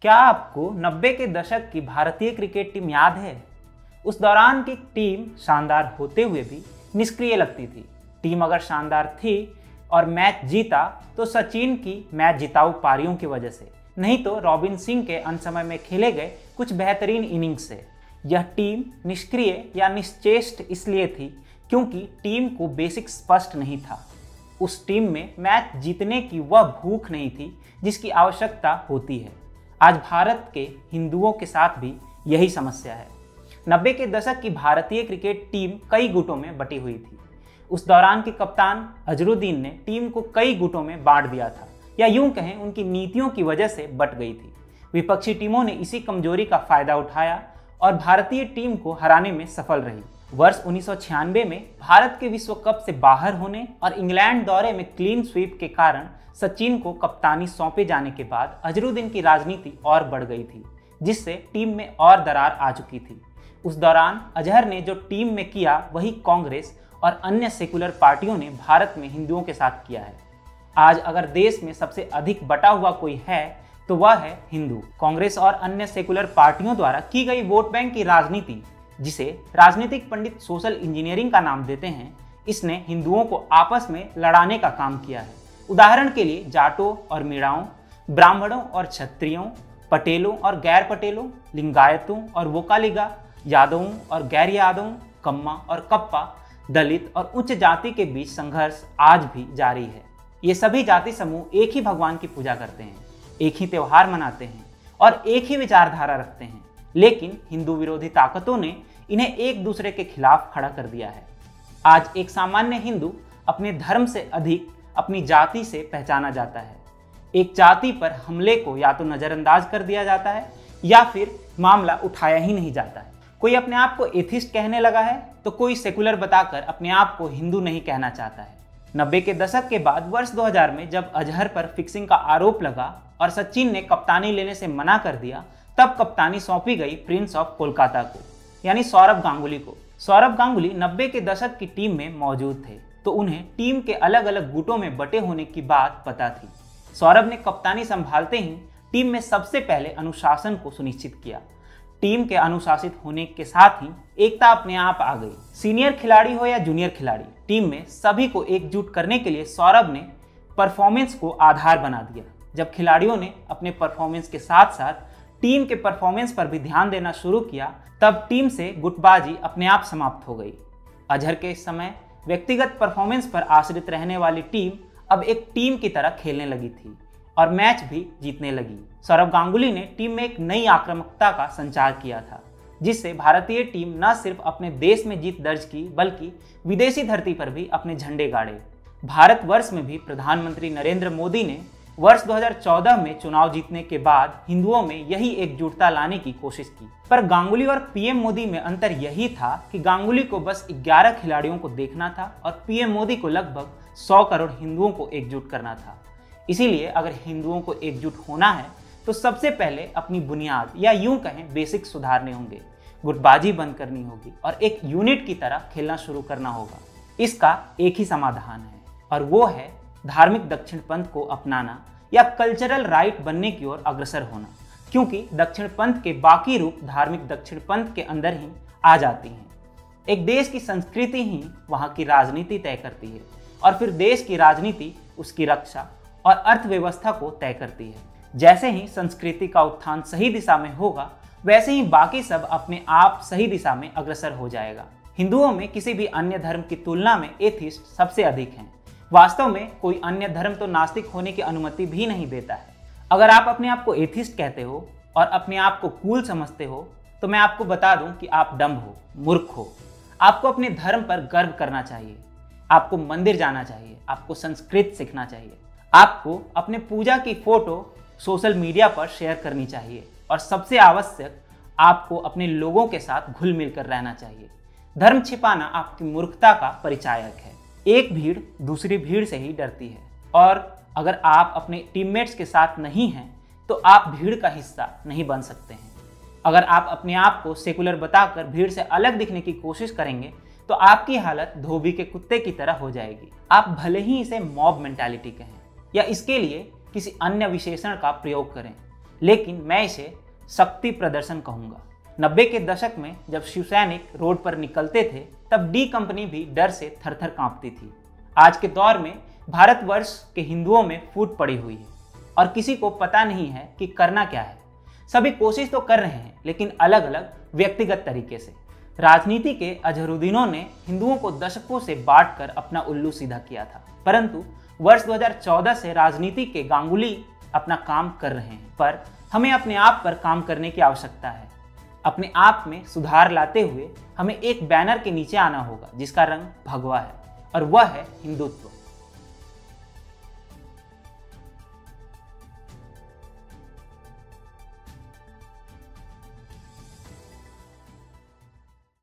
क्या आपको 90 के दशक की भारतीय क्रिकेट टीम याद है? उस दौरान की टीम शानदार होते हुए भी निष्क्रिय लगती थी। टीम अगर शानदार थी और मैच जीता तो सचिन की मैच जिताऊ पारियों की वजह से, नहीं तो रॉबिन सिंह के अंत समय में खेले गए कुछ बेहतरीन इनिंग्स से। यह टीम निष्क्रिय या निश्चेष्ट इसलिए थी क्योंकि टीम को बेसिक स्पष्ट नहीं था। उस टीम में मैच जीतने की वह भूख नहीं थी जिसकी आवश्यकता होती है। आज भारत के हिंदुओं के साथ भी यही समस्या है। 90 के दशक की भारतीय क्रिकेट टीम कई गुटों में बटी हुई थी। उस दौरान के कप्तान अजहरुद्दीन ने टीम को कई गुटों में बांट दिया था, या यूं कहें उनकी नीतियों की वजह से बट गई थी। विपक्षी टीमों ने इसी कमजोरी का फायदा उठाया और भारतीय टीम को हराने में सफल रही। वर्ष 1996 में भारत के विश्व कप से बाहर होने और इंग्लैंड दौरे में क्लीन स्वीप के कारण सचिन को कप्तानी सौंपे जाने के बाद अजहरुद्दीन की राजनीति और बढ़ गई थी, जिससे टीम में और दरार आ चुकी थी। उस दौरान अजहर ने जो टीम में किया वही कांग्रेस और अन्य सेकुलर पार्टियों ने भारत में हिंदुओं के साथ किया है। आज अगर देश में सबसे अधिक बटा हुआ कोई है तो वह है हिंदू। कांग्रेस और अन्य सेकुलर पार्टियों द्वारा की गई वोट बैंक की राजनीति, जिसे राजनीतिक पंडित सोशल इंजीनियरिंग का नाम देते हैं, इसने हिंदुओं को आपस में लड़ाने का काम किया है। उदाहरण के लिए जाटों और मीणाओं, ब्राह्मणों और क्षत्रियों, पटेलों और गैर पटेलों, लिंगायतों और वोकालिगा, यादवों और गैर यादवों, कम्मा और कप्पा, दलित और उच्च जाति के बीच संघर्ष आज भी जारी है। ये सभी जाति समूह एक ही भगवान की पूजा करते हैं, एक ही त्योहार मनाते हैं और एक ही विचारधारा रखते हैं, लेकिन हिंदू विरोधी ताकतों ने इन्हें एक दूसरे के खिलाफ खड़ा कर दिया है। आज एक सामान्य हिंदू अपने धर्म से अधिक अपनी जाति से पहचाना जाता है। एक जाति पर हमले को या तो नजरअंदाज कर दिया जाता है या फिर मामला उठाया ही नहीं जाता है। कोई अपने आप को एथिस्ट कहने लगा है तो कोई सेकुलर बताकर अपने आप को हिंदू नहीं कहना चाहता है। 90 के दशक के बाद वर्ष 2000 में जब अजहर पर फिक्सिंग का आरोप लगा और सचिन ने कप्तानी लेने से मना कर दिया, तब कप्तानी सौंपी गई प्रिंस ऑफ कोलकाता को, यानी सौरभ गांगुली को। सौरभ गांगुली 90 के दशक की टीम में मौजूद थे, तो उन्हें टीम के अलग अलग गुटों में बटे होने की बात पता थी। सौरभ ने कप्तानी संभालते ही टीम में सबसे पहले अनुशासन को सुनिश्चित किया। टीम के अनुशासित होने के साथ ही एकता अपने आप आ गई। सीनियर खिलाड़ी हो या जूनियर खिलाड़ी, टीम में सभी को एकजुट करने के लिए सौरभ ने परफॉर्मेंस को आधार बना दिया। जब खिलाड़ियों ने अपने परफॉर्मेंस के साथ साथ टीम के परफॉर्मेंस पर भी ध्यान देना शुरू किया, तब टीम से गुटबाजी अपने आप समाप्त हो गई। अजहर के इस समय व्यक्तिगत परफॉर्मेंस पर आश्रित रहने वाली टीम अब एक टीम की तरह खेलने लगी थी और मैच भी जीतने लगी। सौरभ गांगुली ने टीम में एक नई आक्रामकता का संचार किया था, जिससे भारतीय टीम न सिर्फ अपने देश में जीत दर्ज की बल्कि विदेशी धरती पर भी अपने झंडे गाड़े। भारतवर्ष में भी प्रधानमंत्री नरेंद्र मोदी ने वर्ष 2014 में चुनाव जीतने के बाद हिंदुओं में यही एकजुटता लाने की कोशिश की। पर गांगुली और पीएम मोदी में अंतर यही था कि गांगुली को बस 11 खिलाड़ियों को देखना था और पीएम मोदी को लगभग 100 करोड़ हिंदुओं को एकजुट करना था। इसीलिए अगर हिंदुओं को एकजुट होना है तो सबसे पहले अपनी बुनियाद या यूं कहें बेसिक सुधारने होंगे, गुटबाजी बंद करनी होगी और एक यूनिट की तरह खेलना शुरू करना होगा। इसका एक ही समाधान है और वो है धार्मिक दक्षिणपंथ को अपनाना या कल्चरल राइट बनने की ओर अग्रसर होना, क्योंकि दक्षिणपंथ के बाकी रूप धार्मिक दक्षिणपंथ के अंदर ही आ जाती हैं। एक देश की संस्कृति ही वहाँ की राजनीति तय करती है और फिर देश की राजनीति उसकी रक्षा और अर्थव्यवस्था को तय करती है। जैसे ही संस्कृति का उत्थान सही दिशा में होगा, वैसे ही बाकी सब अपने आप सही दिशा में अग्रसर हो जाएगा। हिंदुओं में किसी भी अन्य धर्म की तुलना में एथिस्ट सबसे अधिक हैं। वास्तव में कोई अन्य धर्म तो नास्तिक होने की अनुमति भी नहीं देता है। अगर आप अपने आप को एथिस्ट कहते हो और अपने आप को कूल समझते हो तो मैं आपको बता दूं कि आप डम्ब हो, मूर्ख हो। आपको अपने धर्म पर गर्व करना चाहिए, आपको मंदिर जाना चाहिए, आपको संस्कृत सीखना चाहिए, आपको अपने पूजा की फोटो सोशल मीडिया पर शेयर करनी चाहिए और सबसे आवश्यक आपको अपने लोगों के साथ घुल मिल कर रहना चाहिए। धर्म छिपाना आपकी मूर्खता का परिचायक है। एक भीड़ दूसरी भीड़ से ही डरती है और अगर आप अपने टीममेट्स के साथ नहीं हैं तो आप भीड़ का हिस्सा नहीं बन सकते हैं। अगर आप अपने आप को सेकुलर बताकर भीड़ से अलग दिखने की कोशिश करेंगे तो आपकी हालत धोबी के कुत्ते की तरह हो जाएगी। आप भले ही इसे मॉब मेंटालिटी कहें या इसके लिए किसी अन्य विशेषण का प्रयोग करें, लेकिन मैं इसे शक्ति प्रदर्शन कहूँगा। 90 के दशक में जब शिवसैनिक रोड पर निकलते थे तब डी कंपनी भी डर से थरथर कांपती थी। आज के दौर में भारतवर्ष के हिंदुओं में फूट पड़ी हुई है और किसी को पता नहीं है कि करना क्या है। सभी कोशिश तो कर रहे हैं लेकिन अलग अलग व्यक्तिगत तरीके से। राजनीति के अजहरुद्दीनों ने हिंदुओं को दशकों से बांटकर अपना उल्लू सीधा किया था, परंतु वर्ष 2014 से राजनीति के गांगुली अपना काम कर रहे हैं। पर हमें अपने आप पर काम करने की आवश्यकता है। अपने आप में सुधार लाते हुए हमें एक बैनर के नीचे आना होगा जिसका रंग भगवा है और वह है हिंदुत्व।